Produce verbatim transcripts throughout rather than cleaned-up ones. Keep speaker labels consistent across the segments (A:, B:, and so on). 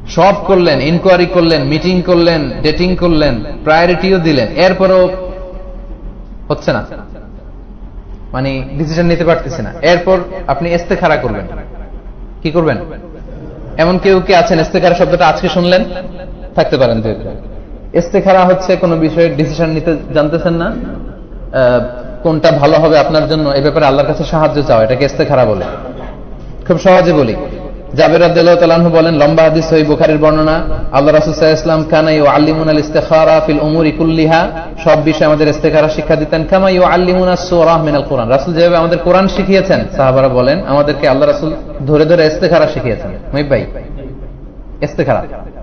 A: সব করলেন, ইনকোয়ারি করলেন, মিটিং করলেন, ডেটিং করলেন, প্রায়োরিটিও দিলেন, এরপরও হচ্ছে না, মানে ডিসিশন নিতে পারতেছে না। এরপর আপনি ইস্তেখারা করবেন। কি করবেন? এমন কেউ কি আছেন ইস্তেখারা শব্দটা আজকে শুনলেন? থাকতে পারেন। ইস্তেখারা হচ্ছে কোন বিষয়ে ডিসিশন নিতে জানতেছেন না, কোনটা ভালো হবে আপনার জন্য, এই ব্যাপারে আল্লাহর কাছে সাহায্য চাও, এটাকে ইস্তেখারা বলে। খুব সহজে বলি, জাবের রাদিয়াল্লাহু তাআলা আনহু বলেন, লম্বা হাদিস সহিহ বুখারীর বর্ণনা, আল্লাহ রাসূল সাল্লাল্লাহু আলাইহি ওয়াসাল্লাম কানা ইউআল্লিমুনা আল-ইস্তিখারা ফিল উমুরি কুল্লিহা, সব বিষয়ে আমাদের ইস্তেখারা শিক্ষা দিতেন। কামা ইউআল্লিমুনা সূরা মিনাল কুরআন, রাসূল যেভাবে আমাদের কোরআন শিখিয়েছেন, সাহাবারা বলেন আমাদেরকে আল্লাহ রাসূল ধরে ধরে ইস্তেখারা শিখিয়েছেন। মুহিব ভাই, ইস্তেখারা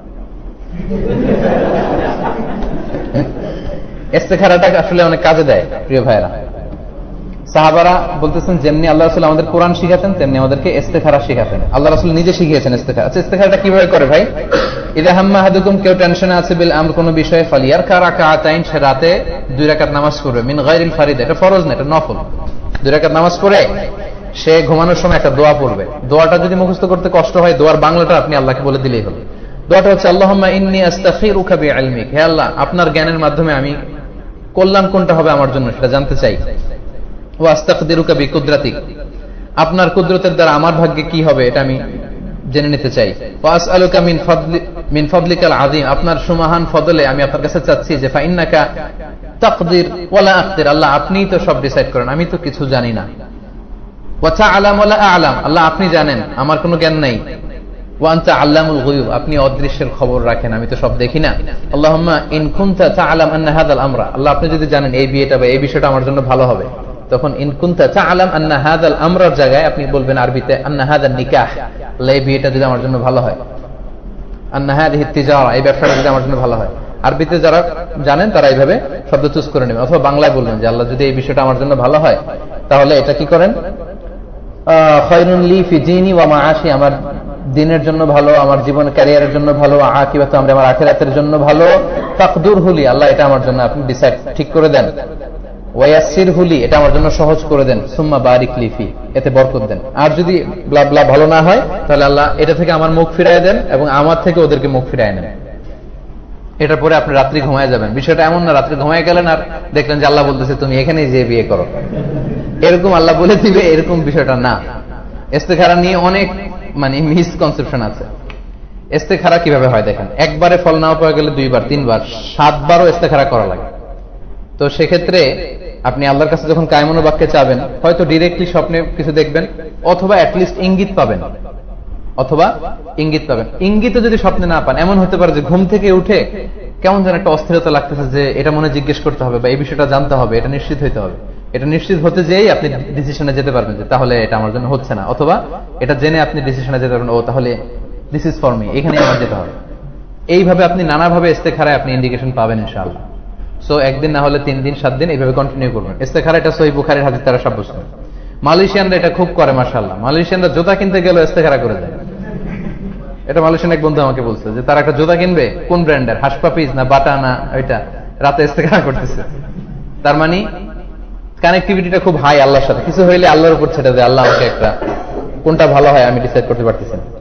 A: ইস্তেখারাটা আসলে অনেক কাজে দেয় প্রিয় ভাইরা। সাহাবারা বলতেছেন যেমনি আল্লাহ রাসূল আমাদের কোরআন শিখাতেন তেমনি আমাদেরকে ইস্তেখারা শিখাতেন। আল্লাহ রাসূল নিজে শিখিয়েছেন ইস্তেখারা। আচ্ছা, ইস্তেখারাটা কিভাবে করে ভাই? ইযা হাম্মা আহাদুকুম, কেউ টেনশনে আছে, বিল আমর, কোন বিষয়ে, ফালিয়ারকা রাকাতাইন, সে রাতে দুই রাকাত নামাজ পড়বে, মিন গায়রিল ফারিদা, এটা ফরজ না, এটা নফল। দুই রাকাত নামাজ পড়ে সে ঘুমানোর সময় একটা দোয়া পড়বে। দোয়াটা যদি মুখস্থ করতে কষ্ট হয়, দোয়ার বাংলাটা আপনি আল্লাহকে বলে দিলেই হলো। দোয়াটা হচ্ছে, আল্লাহুম্মা ইন্নী আস্তাগফিরুকা বিইলমিক, হে আল্লাহ, আপনার জ্ঞানের মাধ্যমে আমি কল্যাণ কোনটা হবে আমার জন্য সেটা জানতে চাই। ওয়া আস্তাকদিরুকা বিকুদরাতিক, আপনার কুদরতের দ্বারা আমার ভাগ্যে কি হবে এটা আমি জেনে নিতে চাই। ওয়া আসআলুকা মিন ফাদলি মিন ফাদলিকাল আযীম, আপনার সুমহান ফজলে আমি আপনার কাছে চাচ্ছি যে ফা ইন্নাকা তাকদির ওয়া লা আকদির, আল্লাহ আপনিই তো সব ডিসাইড করেন, আমি তো কিছু জানি না। ওয়া তাআলাম ওয়া লা আ'লাম, আল্লাহ আপনি জানেন, আমার কোনো জ্ঞান নাই। ওয়া আনতা আল্লামুল গুয়ুব, আপনি অদৃশ্যের খবর রাখেন, আমি তো সব দেখি না। আল্লাহুম্মা ইন কুনতা তা'লাম আন্না হাযাল আমরা, আল্লাহ আপনি যদি জানেন এই বিয়েটা বা এই বিষয়টা আমার জন্য ভালো হবে, তখন ইন কুনতা তা'লাম আন্না হাযাল আমরার জায়গায় আপনি বলবেন আরবিতে আন্না হাযান নিকাহ, এই বিয়েটা যদি আমার জন্য ভালো হয়, আন্না হাযিহি তিজারা, এই ব্যবসাটা যদি আমার জন্য ভালো হয়। আরবিতে যারা জানেন তারা এইভাবে শব্দ চুজ করে নেবেন, অথবা বাংলায় বলবেন যে আল্লাহ যদি এই বিষয়টা আমার জন্য ভালো হয় তাহলে এটা কি করেন, খায়রুন লি ফি দীনি ওয়া মাআশি, আমার দিনের জন্য ভালো, আমার জীবন ক্যারিয়ারের জন্য ভালো, আকিবাত আমরে, আমার আখিরাতের জন্য ভালো। তাকদুর হুলি, আল্লাহ এটা আমার জন্য আপনি ডিসাইড ঠিক করে দেন। ওয়াসির হুলি, এটা আমার জন্য সহজ করে দেন। সুম্মা বারিক লিফি, এতে বরকত দেন। আর যদি ব্লা ব্লা ভালো না হয় তাহলে আল্লাহ এটা থেকে আমার মুখ ফিরায় দেন এবং আমার থেকে ওদেরকে মুখ ফিরায় নেন। এটার পরে আপনি রাত্রি ঘুমায় যাবেন। বিষয়টা এমন না রাত্রি ঘুমায় গেলেন আর দেখলেন যে আল্লাহ বলতেছে তুমি এখানেই যে বিয়ে করো, এরকম আল্লাহ বলে দিবে, এরকম বিষয়টা না। ইস্তেখারা নিয়ে অনেক মানে মিসকনসেপশন আছে। ইস্তেখারা কিভাবে হয় দেখেন, একবারে ফল না পাওয়া গেলে দুইবার, তিনবার, সাতবারও ইস্তেখারা করা লাগে। তো সেক্ষেত্রে আপনি আল্লাহর কাছে যখন কায়মনো বাক্যে চাবেন, হয়তো ডিরেক্টলি স্বপ্নে কিছু দেখবেন, অথবা অ্যাটলিস্ট ইঙ্গিত পাবেন, অথবা ইঙ্গিত পাবেন। ইঙ্গিত যদি স্বপ্নে না পান, এমন হতে পারে যে ঘুম থেকে উঠে কেমন যেন একটা অস্থিরতা লাগতেছে, যে এটা মনে জিজ্ঞেস করতে হবে বা এই বিষয়টা জানতে হবে, এটা নিশ্চিত হইতে হবে। এটা নিশ্চিত হতে যেই আপনি ডিসিশনে যেতে পারবেন যে তাহলে এটা আমার জন্য হচ্ছে না, অথবা এটা জেনে আপনি ডিসিশনে যেতে পারবেন, ও তাহলে দিস ইজ ফর মি, এখানে আমার যেতে হবে। এইভাবে আপনি নানাভাবে ইস্তেখারায় আপনি ইন্ডিকেশন পাবেন ইনশাআল্লাহ। সো একদিন না হলে তিন দিন, সাত দিন এইভাবে কন্টিনিউ করবেন। ইস্তেখারা এটা সহিহ বুখারীর হাদিস দ্বারা সাব্যস্ত। মালয়েশিয়ানরা এটা খুব করে মাশাআল্লাহ। মালয়েশিয়ানরা জুতা কিনতে গেলে ইস্তেখারা করে দেয়। এটা মালয়েশিয়ান এক বন্ধু আমাকে বলছে যে তারা একটা জুতা কিনবে, কোন ব্র্যান্ডের, হাসপাপিস না বাটা না ওইটা, রাতে ইস্তেখারা করতেছে। তার মানে কানেক্টিভিটিটা খুব হাই আল্লাহর সাথে। কিছু হইলে আল্লাহর উপর ছেড়ে দেয়, আল্লাহ আমাকে একটা কোনটা ভালো হয় আমি ডিসাইড করতে পারতেছি না।